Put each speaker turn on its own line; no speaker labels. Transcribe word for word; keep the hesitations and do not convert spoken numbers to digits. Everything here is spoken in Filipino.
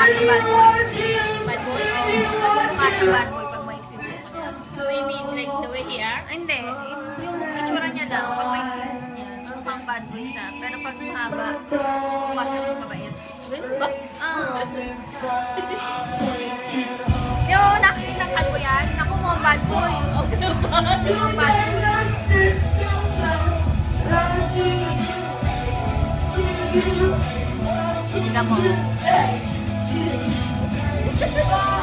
mukha ng bad boy.
Bad boy?
Oo, mukha ng bad boy pag may exist.
So you mean like the way he acts?
Hindi, yung itsura niya lang, pag may exist niya, mukhang bad boy siya. Pero pag mahaba, mukha siya ng mabait.
Ganun ba?
Ah. Yung nakikita kalbo yan, naku mo, bad boy.
Okay ba?
Yung bad boy. Tingnan mo.